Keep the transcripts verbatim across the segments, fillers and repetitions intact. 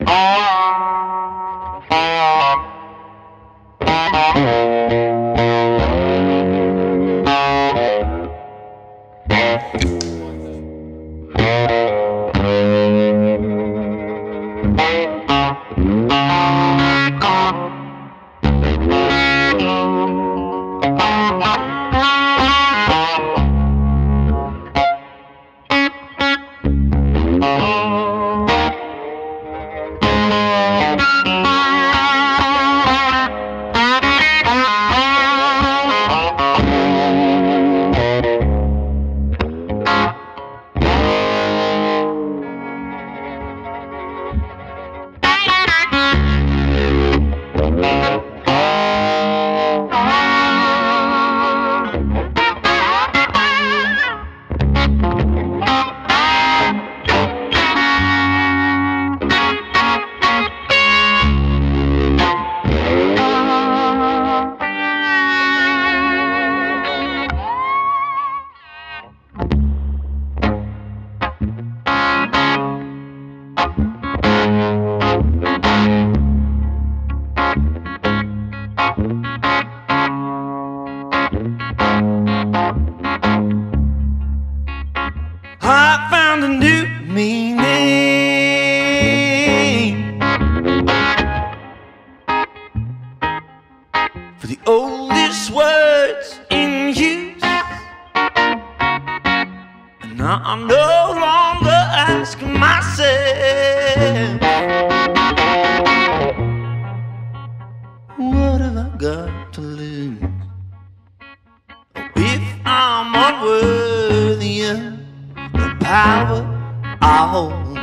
I found a new meaning for the oldest words in use, and now I'm no longer asking myself, what have I got to lose? If I'm unworthy of the power I hold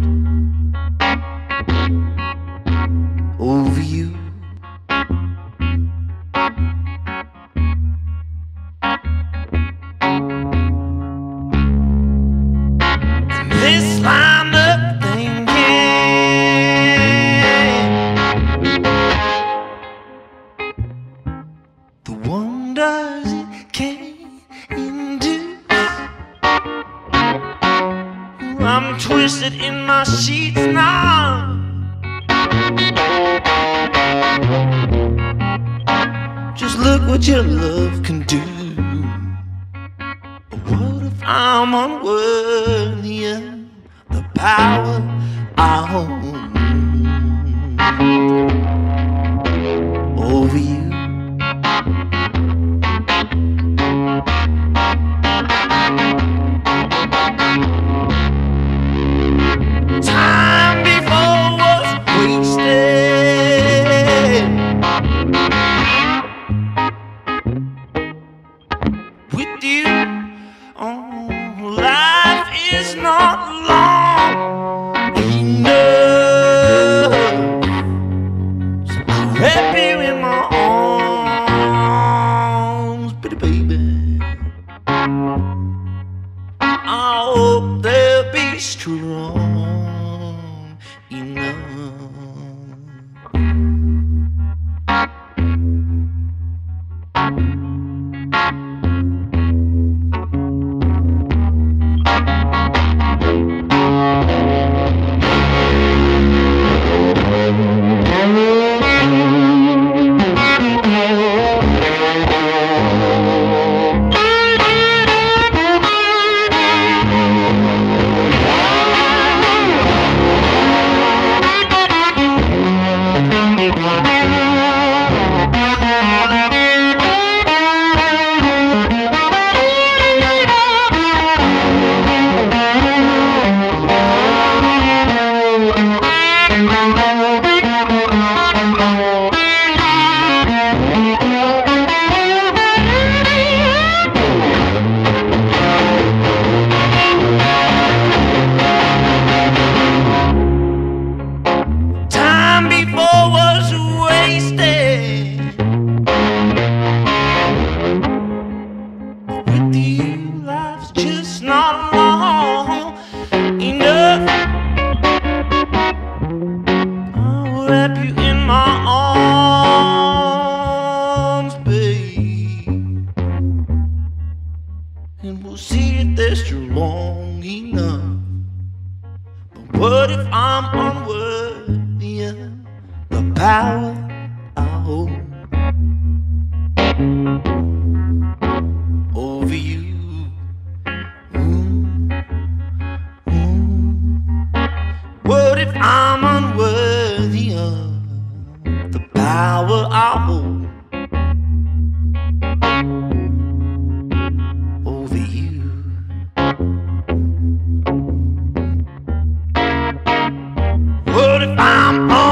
over you. And this line of thinking, the wonders it can induce. I'm twisted in my sheets now, just look what your love can do. What if I'm unworthy of the power I hold over you? Time before was wasted with you. Oh, life is not long enough, so I'll wrap you in my arms, pretty baby. I hope they'll be strong enough. power I hold over you. Ooh, ooh. What if I'm unworthy of the power I hold over you? What if I'm